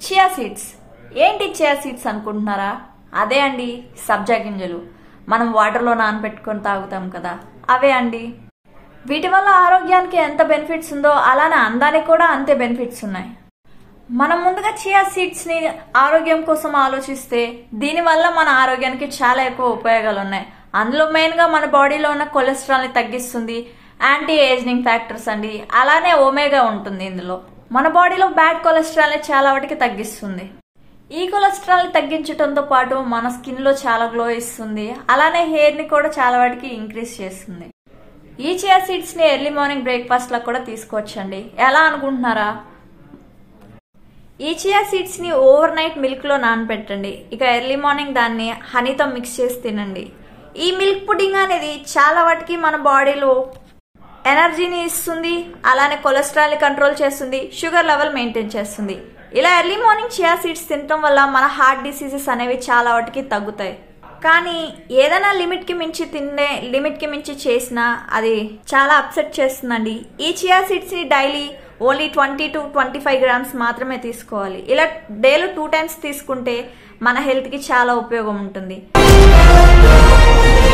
Chia seeds. ఏంటి chia seeds అనుకుంటున్నారా? అదే అండి సబ్జా గింజలు. మనం వాటర్లో నానబెట్టుకొని తాగుతాం కదా, అవే అండి. వీటి వల్ల ఆరోగ్యానికి ఎంత బెనిఫిట్స్ ఉందో అలానే అందానికి కూడా అంతే బెనిఫిట్స్ ఉన్నాయి. మనం ముందుగా చియా సీడ్స్ ని ఆరోగ్యం కోసం ఆలోచిస్తే దీనివల్ల మన ఆరోగ్యానికి చాలా ఎక్కువ ఉపయోగాలు ఉన్నాయి. అందులో మెయిన్ గా మన బాడీలో ఉన్న కొలెస్ట్రాల్ ని తగ్గిస్తుంది, యాంటీ ఏజింగ్ ఫ్యాక్టర్స్ అండి, అలానే ఒమేగా ఉంటుంది ఇందులో. మన బాడీలో బ్యాడ్ కొలెస్ట్రాల్ ని చాలా వాటికి తగ్గిస్తుంది. ఈ కొలెస్ట్రాల్ ని తగ్గించడంతో పాటు మన స్కిన్ లో చాలా గ్లో ఇస్తుంది, అలానే హెయిర్ ని కూడా చాలా వాటికి ఇంక్రీజ్ చేస్తుంది. ఈ చియా సీడ్స్ ని ఎర్లీ మార్నింగ్ బ్రేక్ఫాస్ట్ లా కూడా తీసుకోవచ్చండి. ఎలా అనుకుంటున్నారా? ఈ చియా సీడ్స్ ని ఓవర్ నైట్ మిల్క్ లో నానబెట్టండి. ఇక ఎర్లీ మార్నింగ్ దాన్ని హనీతో మిక్స్ చేసి తినండి. ఈ మిల్క్ పుడ్డింగ్ అనేది చాలా వాటికి మన బాడీలో ఎనర్జీని ఇస్తుంది, అలానే కొలెస్ట్రాల్ ని కంట్రోల్ చేస్తుంది, షుగర్ లెవెల్ మెయింటైన్ చేస్తుంది. ఇలా ఎర్లీ మార్నింగ్ చియా సీడ్స్ తినటం వల్ల మన హార్ట్ డిసీజెస్ అనేవి చాలా వాటికి తగ్గుతాయి. కానీ ఏదైనా లిమిట్ కి మించి చేసినా అది చాలా అప్సెట్ చేస్తుందండి. ఈ చియా సీడ్స్ ని డైలీ ఓన్లీ 20 to 25 grams మాత్రమే తీసుకోవాలి. ఇలా డేలో 2 times తీసుకుంటే మన హెల్త్ కి చాలా ఉపయోగం ఉంటుంది.